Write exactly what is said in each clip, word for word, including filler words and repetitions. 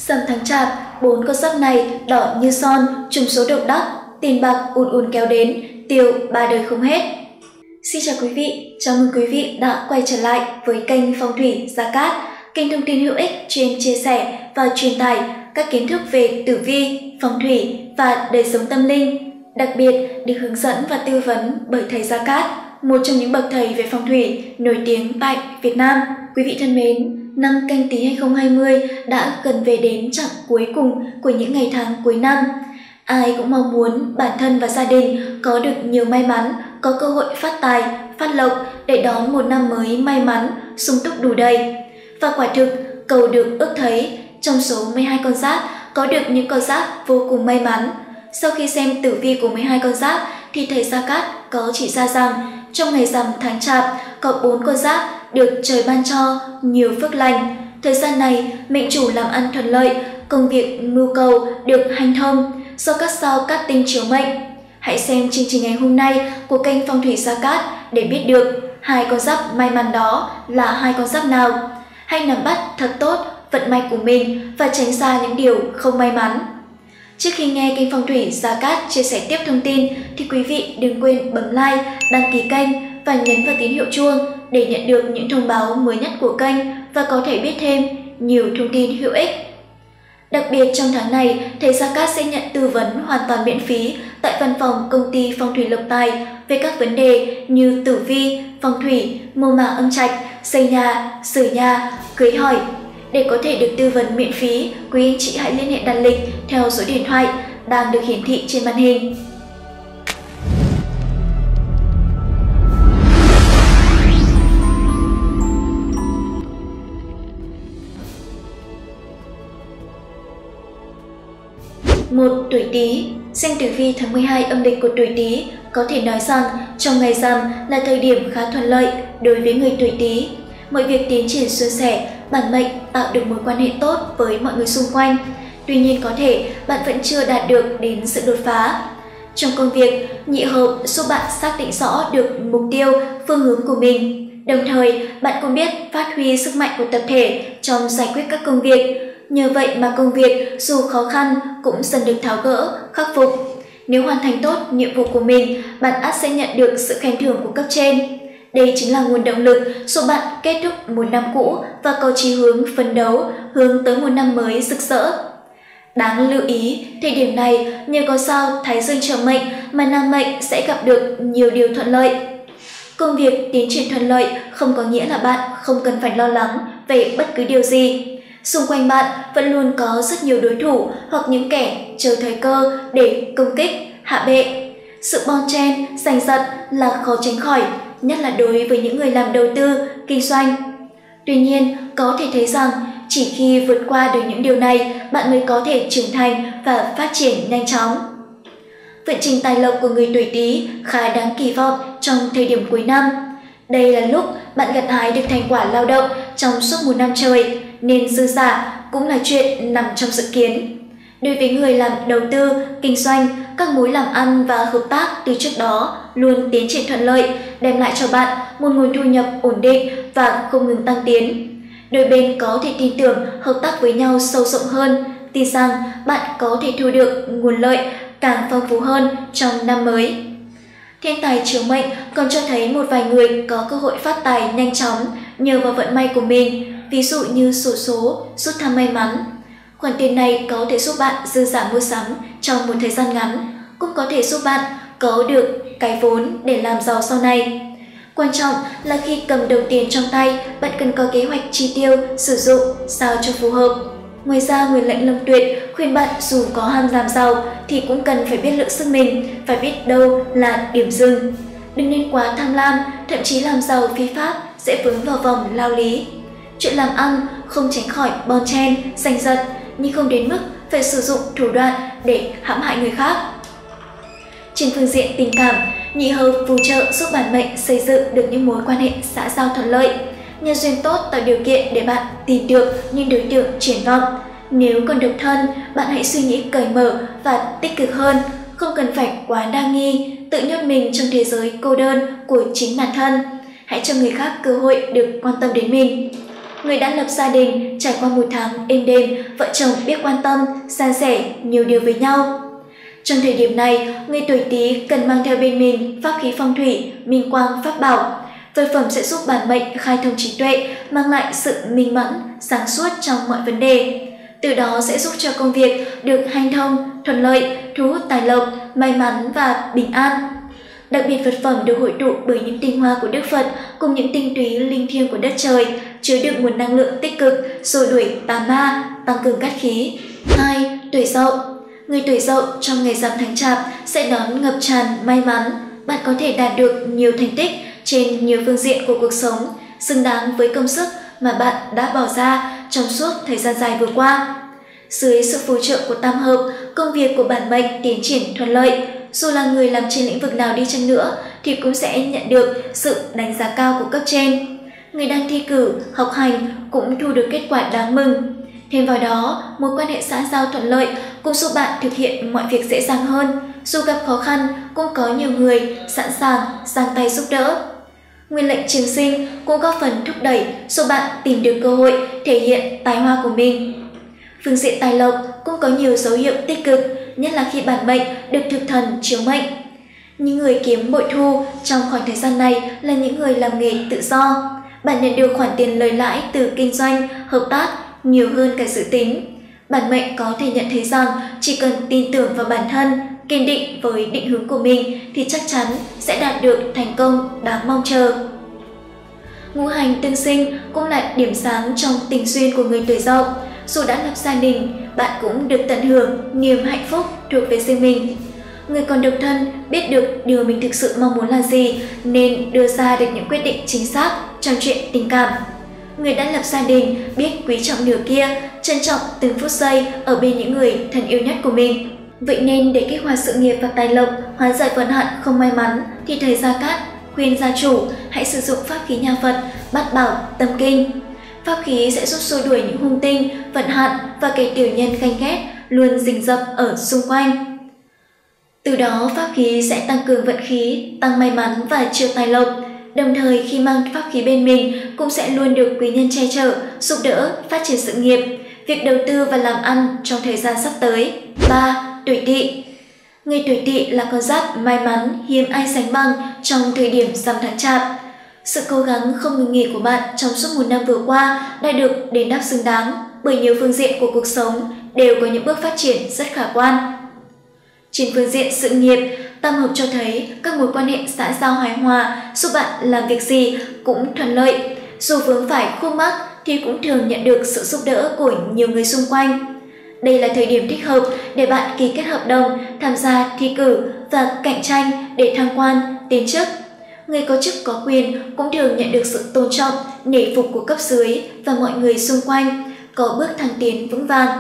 Rằm tháng Chạp, bốn con giáp này đỏ như son, trùng số độc đắc, tiền bạc ùn ùn kéo đến, tiêu ba đời không hết. Xin chào quý vị, chào mừng quý vị đã quay trở lại với kênh Phong thủy Gia Cát, kênh thông tin hữu ích chuyên chia sẻ và truyền tải các kiến thức về tử vi, phong thủy và đời sống tâm linh, đặc biệt được hướng dẫn và tư vấn bởi thầy Gia Cát, một trong những bậc thầy về phong thủy nổi tiếng tại Việt Nam. Quý vị thân mến, năm Canh Tý hai không hai không đã gần về đến chặng cuối cùng của những ngày tháng cuối năm. Ai cũng mong muốn bản thân và gia đình có được nhiều may mắn, có cơ hội phát tài, phát lộc để đón một năm mới may mắn, sung túc đủ đầy. Và quả thực, cầu được ước thấy, trong số mười hai con giáp có được những con giáp vô cùng may mắn. Sau khi xem tử vi của mười hai con giáp thì thầy Gia Cát có chỉ ra rằng trong ngày rằm tháng Chạp có bốn con giáp được trời ban cho nhiều phước lành. Thời gian này, mệnh chủ làm ăn thuận lợi, công việc mưu cầu được hanh thông do các sao cát tinh chiếu mệnh. Hãy xem chương trình ngày hôm nay của kênh Phong thủy Gia Cát để biết được hai con giáp may mắn đó là hai con giáp nào. Hãy nắm bắt thật tốt vận may của mình và tránh xa những điều không may mắn. Trước khi nghe kênh Phong thủy Gia Cát chia sẻ tiếp thông tin thì quý vị đừng quên bấm like, đăng ký kênh và nhấn vào tín hiệu chuông để nhận được những thông báo mới nhất của kênh và có thể biết thêm nhiều thông tin hữu ích. Đặc biệt trong tháng này, thầy Gia Cát sẽ nhận tư vấn hoàn toàn miễn phí tại văn phòng công ty Phong thủy Lộc Tài về các vấn đề như tử vi, phong thủy, mô mả âm trạch, xây nhà, sửa nhà, cưới hỏi. Để có thể được tư vấn miễn phí, quý anh chị hãy liên hệ đặt lịch theo số điện thoại đang được hiển thị trên màn hình. một. Tuổi Tý. Xem tử vi tháng mười hai âm lịch của tuổi Tý, có thể nói rằng trong ngày rằm là thời điểm khá thuận lợi đối với người tuổi Tý. Mọi việc tiến triển suôn sẻ, bản mệnh tạo được mối quan hệ tốt với mọi người xung quanh. Tuy nhiên có thể bạn vẫn chưa đạt được đến sự đột phá. Trong công việc, nhị hợp giúp bạn xác định rõ được mục tiêu, phương hướng của mình. Đồng thời, bạn cũng biết phát huy sức mạnh của tập thể trong giải quyết các công việc. Nhờ vậy mà công việc dù khó khăn cũng dần được tháo gỡ, khắc phục. Nếu hoàn thành tốt nhiệm vụ của mình, bạn ắt sẽ nhận được sự khen thưởng của cấp trên. Đây chính là nguồn động lực giúp bạn kết thúc một năm cũ và có chí hướng phấn đấu hướng tới một năm mới rực rỡ. Đáng lưu ý, thời điểm này nhờ có sao Thái Dương trợ mệnh mà nam mệnh sẽ gặp được nhiều điều thuận lợi. Công việc tiến triển thuận lợi không có nghĩa là bạn không cần phải lo lắng về bất cứ điều gì. Xung quanh bạn vẫn luôn có rất nhiều đối thủ hoặc những kẻ chờ thời cơ để công kích, hạ bệ. Sự bon chen, giành giật là khó tránh khỏi, nhất là đối với những người làm đầu tư, kinh doanh. Tuy nhiên, có thể thấy rằng chỉ khi vượt qua được những điều này, bạn mới có thể trưởng thành và phát triển nhanh chóng. Vận trình tài lộc của người tuổi Tý khá đáng kỳ vọng trong thời điểm cuối năm. Đây là lúc bạn gặt hái được thành quả lao động trong suốt một năm trời, nên dư giả cũng là chuyện nằm trong dự kiến. Đối với người làm đầu tư, kinh doanh, các mối làm ăn và hợp tác từ trước đó luôn tiến triển thuận lợi, đem lại cho bạn một nguồn thu nhập ổn định và không ngừng tăng tiến. Đôi bên có thể tin tưởng hợp tác với nhau sâu rộng hơn, tin rằng bạn có thể thu được nguồn lợi càng phong phú hơn trong năm mới. Thiên tài chiếu mệnh còn cho thấy một vài người có cơ hội phát tài nhanh chóng nhờ vào vận may của mình, ví dụ như xổ số, rút thăm may mắn. Khoản tiền này có thể giúp bạn dư giả mua sắm trong một thời gian ngắn, cũng có thể giúp bạn có được cái vốn để làm giàu sau này. Quan trọng là khi cầm đồng tiền trong tay, bạn cần có kế hoạch chi tiêu, sử dụng sao cho phù hợp. Ngoài ra, Nguyên Lệnh Lâm Tuyệt khuyên bạn dù có ham làm giàu thì cũng cần phải biết lượng sức mình, phải biết đâu là điểm dừng. Đừng nên quá tham lam, thậm chí làm giàu phi pháp sẽ vướng vào vòng lao lý. Chuyện làm ăn không tránh khỏi bon chen, giành giật, nhưng không đến mức phải sử dụng thủ đoạn để hãm hại người khác. Trên phương diện tình cảm, nhị hợp phù trợ giúp bản mệnh xây dựng được những mối quan hệ xã giao thuận lợi. Nhân duyên tốt tạo điều kiện để bạn tìm được những đối tượng triển vọng. Nếu còn độc thân, bạn hãy suy nghĩ cởi mở và tích cực hơn, không cần phải quá đa nghi, tự nhốt mình trong thế giới cô đơn của chính bản thân. Hãy cho người khác cơ hội được quan tâm đến mình. người đã lập gia đình, trải qua một tháng êm đềm, vợ chồng biết quan tâm, san sẻ nhiều điều với nhau. Trong thời điểm này, người tuổi Tý cần mang theo bên mình pháp khí phong thủy, minh quang, pháp bảo. Vật phẩm sẽ giúp bản mệnh khai thông trí tuệ, mang lại sự minh mẫn, sáng suốt trong mọi vấn đề. Từ đó sẽ giúp cho công việc được hanh thông, thuận lợi, thu hút tài lộc, may mắn và bình an. Đặc biệt vật phẩm được hội tụ bởi những tinh hoa của Đức Phật cùng những tinh túy linh thiêng của đất trời, chứa đựng nguồn năng lượng tích cực, xua đuổi tà ma, tăng cường cát khí. hai. Tuổi Dậu. Người tuổi Dậu trong ngày rằm tháng Chạp sẽ đón ngập tràn may mắn. Bạn có thể đạt được nhiều thành tích trên nhiều phương diện của cuộc sống, xứng đáng với công sức mà bạn đã bỏ ra trong suốt thời gian dài vừa qua. Dưới sự phù trợ của tam hợp, công việc của bản mệnh tiến triển thuận lợi. Dù là người làm trên lĩnh vực nào đi chăng nữa thì cũng sẽ nhận được sự đánh giá cao của cấp trên. Người đang thi cử, học hành cũng thu được kết quả đáng mừng. Thêm vào đó, mối quan hệ xã giao thuận lợi cũng giúp bạn thực hiện mọi việc dễ dàng hơn. Dù gặp khó khăn, cũng có nhiều người sẵn sàng giang tay giúp đỡ. Nguyên lệnh trường sinh cũng góp phần thúc đẩy giúp bạn tìm được cơ hội thể hiện tài hoa của mình. Phương diện tài lộc cũng có nhiều dấu hiệu tích cực, nhất là khi bản mệnh được thực thần chiếu mệnh. Những người kiếm bội thu trong khoảng thời gian này là những người làm nghề tự do. Bạn nhận được khoản tiền lời lãi từ kinh doanh, hợp tác nhiều hơn cả dự tính. Bản mệnh có thể nhận thấy rằng chỉ cần tin tưởng vào bản thân, kiên định với định hướng của mình thì chắc chắn sẽ đạt được thành công đáng mong chờ. Ngũ hành tương sinh cũng là điểm sáng trong tình duyên của người tuổi Dậu. Dù đã lập gia đình, bạn cũng được tận hưởng niềm hạnh phúc thuộc về riêng mình. Người còn độc thân biết được điều mình thực sự mong muốn là gì nên đưa ra được những quyết định chính xác trong chuyện tình cảm. Người đã lập gia đình biết quý trọng nửa kia, trân trọng từng phút giây ở bên những người thân yêu nhất của mình. Vậy nên để kích hoạt sự nghiệp và tài lộc, hóa giải vận hạn không may mắn thì thầy Gia Cát khuyên gia chủ hãy sử dụng pháp khí nhà Phật Bát Bảo Tâm Kinh. Pháp khí sẽ giúp xua đuổi những hung tinh, vận hạn và kẻ tiểu nhân ganh ghét luôn rình rập ở xung quanh. Từ đó pháp khí sẽ tăng cường vận khí, tăng may mắn và chiêu tài lộc. Đồng thời khi mang pháp khí bên mình cũng sẽ luôn được quý nhân che chở, giúp đỡ, phát triển sự nghiệp, việc đầu tư và làm ăn trong thời gian sắp tới. ba. Tuổi Tỵ. Người tuổi Tỵ là con giáp may mắn hiếm ai sánh bằng trong thời điểm rằm tháng Chạp. Sự cố gắng không ngừng nghỉ của bạn trong suốt một năm vừa qua đã được đền đáp xứng đáng bởi nhiều phương diện của cuộc sống đều có những bước phát triển rất khả quan. Trên phương diện sự nghiệp, tam hợp cho thấy các mối quan hệ xã giao hài hòa giúp bạn làm việc gì cũng thuận lợi. Dù vướng phải khúc mắc thì cũng thường nhận được sự giúp đỡ của nhiều người xung quanh. Đây là thời điểm thích hợp để bạn ký kết hợp đồng, tham gia thi cử và cạnh tranh để thăng quan, tiến chức. Người có chức có quyền cũng thường nhận được sự tôn trọng, nể phục của cấp dưới và mọi người xung quanh, có bước thăng tiến vững vàng.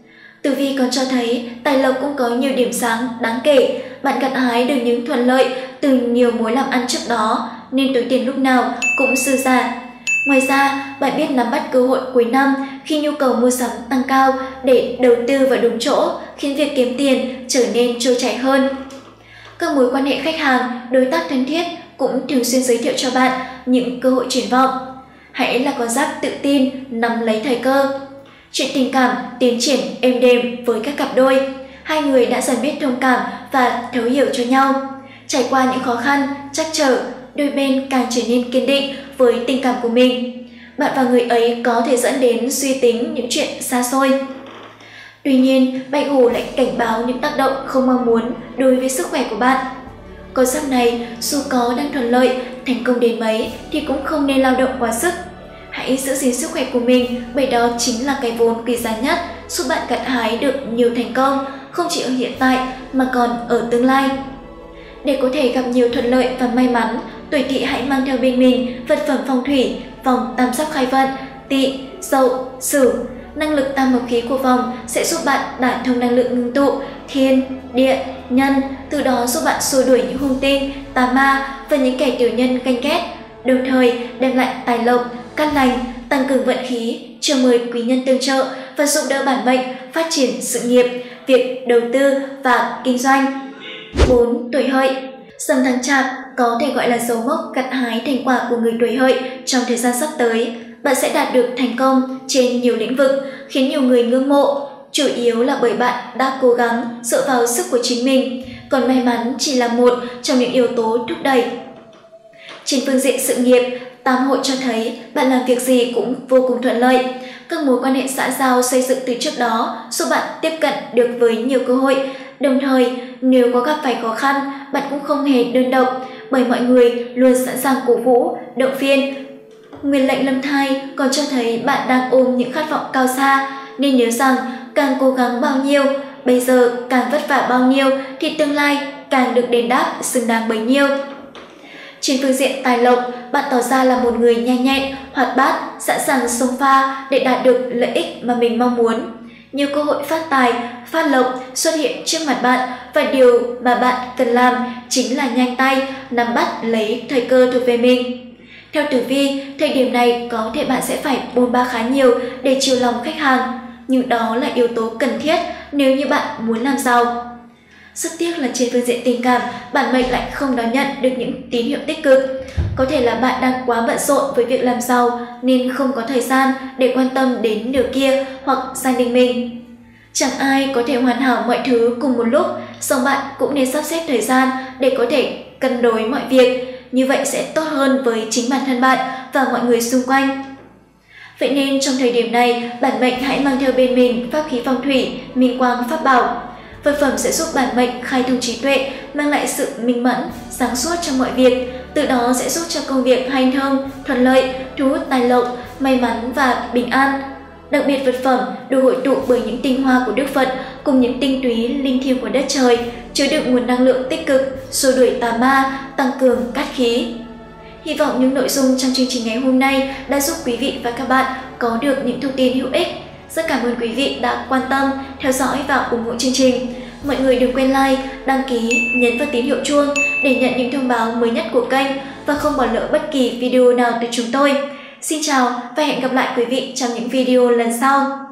Tử vi còn cho thấy tài lộc cũng có nhiều điểm sáng đáng kể, bạn gặt hái được những thuận lợi từ nhiều mối làm ăn trước đó nên túi tiền lúc nào cũng dư giả. Ngoài ra, bạn biết nắm bắt cơ hội cuối năm khi nhu cầu mua sắm tăng cao để đầu tư vào đúng chỗ, khiến việc kiếm tiền trở nên trôi chảy hơn. Các mối quan hệ khách hàng, đối tác thân thiết cũng thường xuyên giới thiệu cho bạn những cơ hội triển vọng. Hãy là con giáp tự tin, nắm lấy thời cơ. Chuyện tình cảm tiến triển êm đềm với các cặp đôi. Hai người đã dần biết thông cảm và thấu hiểu cho nhau. Trải qua những khó khăn, trắc trở, đôi bên càng trở nên kiên định với tình cảm của mình. Bạn và người ấy có thể dẫn đến suy tính những chuyện xa xôi. Tuy nhiên, Bạch Hổ lại cảnh báo những tác động không mong muốn đối với sức khỏe của bạn. Con giáp này dù có đang thuận lợi, thành công đến mấy thì cũng không nên lao động quá sức. Hãy giữ gìn sức khỏe của mình bởi đó chính là cái vốn quý giá nhất giúp bạn gặt hái được nhiều thành công, không chỉ ở hiện tại mà còn ở tương lai. Để có thể gặp nhiều thuận lợi và may mắn, tuổi Tỵ hãy mang theo bên mình vật phẩm phong thủy, vòng tam giác khai vận, Tỵ, Dậu, Sửu. Năng lực tam hợp khí của vòng sẽ giúp bạn đả thông năng lượng ngưng tụ, thiên, địa, nhân, từ đó giúp bạn xua đuổi những hung tinh, tà ma và những kẻ tiểu nhân ganh ghét, đồng thời đem lại tài lộc, cát lành, tăng cường vận khí, chiêu mời quý nhân tương trợ và giúp đỡ bản mệnh phát triển sự nghiệp, việc đầu tư và kinh doanh. bốn. Tuổi Hợi. Rằm tháng Chạp có thể gọi là dấu mốc gặt hái thành quả của người tuổi Hợi trong thời gian sắp tới. bạn sẽ đạt được thành công trên nhiều lĩnh vực, khiến nhiều người ngưỡng mộ. Chủ yếu là bởi bạn đã cố gắng dựa vào sức của chính mình, còn may mắn chỉ là một trong những yếu tố thúc đẩy. Trên phương diện sự nghiệp, tam hội cho thấy bạn làm việc gì cũng vô cùng thuận lợi. Các mối quan hệ xã giao xây dựng từ trước đó giúp bạn tiếp cận được với nhiều cơ hội. Đồng thời, nếu có gặp phải khó khăn, bạn cũng không hề đơn độc, bởi mọi người luôn sẵn sàng cổ vũ, động viên. Nguyên lệnh lâm thai còn cho thấy bạn đang ôm những khát vọng cao xa, nên nhớ rằng càng cố gắng bao nhiêu, bây giờ càng vất vả bao nhiêu thì tương lai càng được đền đáp xứng đáng bấy nhiêu. Trên phương diện tài lộc, bạn tỏ ra là một người nhanh nhẹn, hoạt bát, sẵn sàng xông pha để đạt được lợi ích mà mình mong muốn. Nhiều cơ hội phát tài, phát lộc xuất hiện trước mặt bạn và điều mà bạn cần làm chính là nhanh tay, nắm bắt lấy thời cơ thuộc về mình. Theo tử vi, thời điểm này có thể bạn sẽ phải bôn ba khá nhiều để chiều lòng khách hàng, nhưng đó là yếu tố cần thiết nếu như bạn muốn làm giàu. Rất tiếc là trên phương diện tình cảm, bản mệnh lại không đón nhận được những tín hiệu tích cực. Có thể là bạn đang quá bận rộn với việc làm giàu nên không có thời gian để quan tâm đến nửa kia hoặc gia đình mình. Chẳng ai có thể hoàn hảo mọi thứ cùng một lúc, song bạn cũng nên sắp xếp thời gian để có thể cân đối mọi việc. Như vậy sẽ tốt hơn với chính bản thân bạn và mọi người xung quanh. Vậy nên trong thời điểm này, bản mệnh hãy mang theo bên mình pháp khí phong thủy, minh quang pháp bảo. Vật phẩm sẽ giúp bản mệnh khai thông trí tuệ, mang lại sự minh mẫn, sáng suốt trong mọi việc. Từ đó sẽ giúp cho công việc hanh thông, thuận lợi, thu hút tài lộc, may mắn và bình an. Đặc biệt vật phẩm được hội tụ bởi những tinh hoa của Đức Phật cùng những tinh túy linh thiêng của đất trời, chứa đựng nguồn năng lượng tích cực, xua đuổi tà ma, tăng cường cát khí. Hy vọng những nội dung trong chương trình ngày hôm nay đã giúp quý vị và các bạn có được những thông tin hữu ích. Rất cảm ơn quý vị đã quan tâm, theo dõi và ủng hộ chương trình. Mọi người đừng quên like, đăng ký, nhấn vào tín hiệu chuông để nhận những thông báo mới nhất của kênh và không bỏ lỡ bất kỳ video nào từ chúng tôi. Xin chào và hẹn gặp lại quý vị trong những video lần sau.